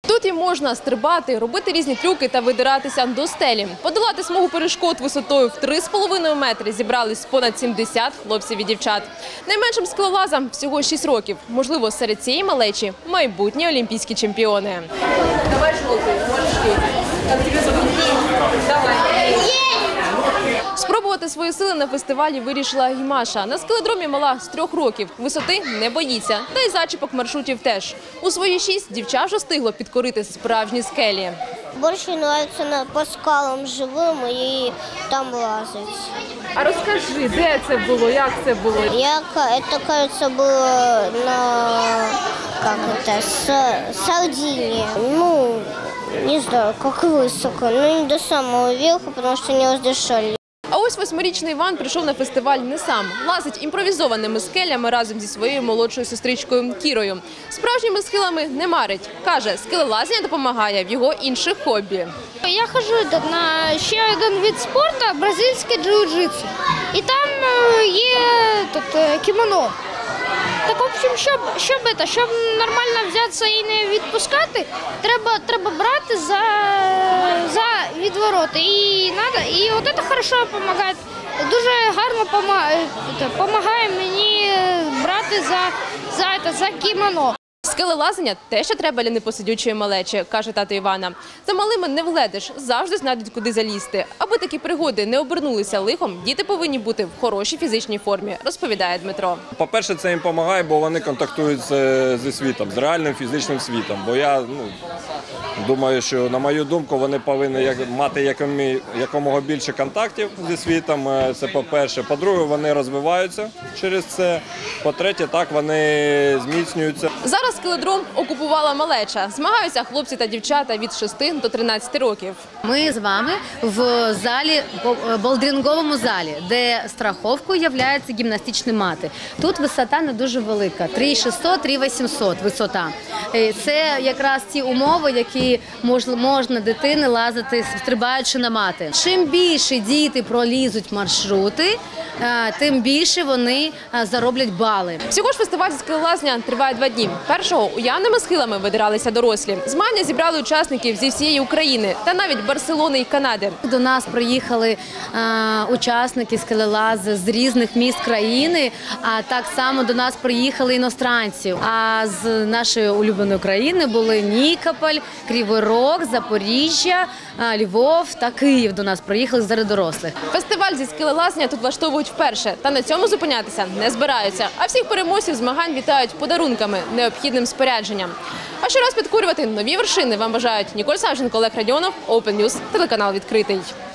Тут і можна стрибати, робити різні трюки та видиратися до стелі. Подолати смугу перешкод висотою в 3,5 метри зібрались понад 70 хлопців і дівчат. Найменшим скелелазам всього 6 років. Можливо, серед цієї малечі майбутні олімпійські чемпіони. Давай, жовтий, можеш ти. Як тебе звуть? Давай. Спробувати свої сили на фестивалі вирішила і Маша. На скеледромі мала з 3 років. Висоти не боїться. Та й зачіпок маршрутів теж. У свої 6 дівча вже встигло підкорити справжні скелі. Більше подобається по скалам живим і там лазити. А розкажи, де це було, як це було? Це, кажется, було на Сардинии. Ну, не знаю, как высоко, но не до самого верха, потому что не воздышали. А ось 8-річний Іван прийшов на фестиваль не сам. Лазить імпровізованими скелями разом зі своєю молодшою сестричкою Кірою. Справжніми схилами не марить. Каже, скелелазіння допомагає в його інших хобі. Я ходжу на ще один вид спорту – бразильське джиу-джитсу. І там є кімоно. Так, в общем, щоб нормально взятися і не відпускати, треба брати за відвороти. І от це хорошо допомагає. Дуже гарно допомагає мені брати за кімоно. Скелелазіння – те, що треба для непосидючої малечі, каже тато Івана. За малими не вгледиш, завжди знайдуть, куди залізти. Аби такі пригоди не обернулися лихом, діти повинні бути в хорошій фізичній формі, розповідає Дмитро. По-перше, це їм допомагає, бо вони контактують зі світом, з реальним фізичним світом. Бо я думаю, що, на мою думку, вони повинні мати якомога більше контактів зі світом. Це по-перше. По-друге, вони розвиваються через це. По-третє, так вони зміцнюються. Зараз скеледром окупувала малеча. Змагаються хлопці та дівчата від 6 до 13 років. Ми з вами в залі, болдеринговому залі, де страховкою являються гімнастичні мати. Тут висота не дуже велика – 3600, 3800 висота. Це якраз ті умови, які можна дитини лазити, стрибаючи на мати. Чим більше діти пролізуть маршрути, тим більше вони зароблять бали. Всього ж фестиваль скелелазіння триває 2 дні. Першого уявними схилами видиралися дорослі. Змагання зібрали учасників зі всієї України та навіть Барселони і Канади. До нас приїхали учасники скелелази з різних міст країни, а так само до нас приїхали іностранці. А з нашої улюбленої країни були Нікополь, Кривий Рог, Запоріжжя, Львов та Київ до нас приїхали серед дорослих. Фестиваль зі скелелазіння тут влаштовують вперше. Та на цьому зупинятися не збираються. А всіх переможців змагань вітають подарунками, необхідним спорядженням. А щораз підкорювати нові вершини вам бажають Ніколь Савченко, Олег Радіонов, Open News, телеканал «Відкритий».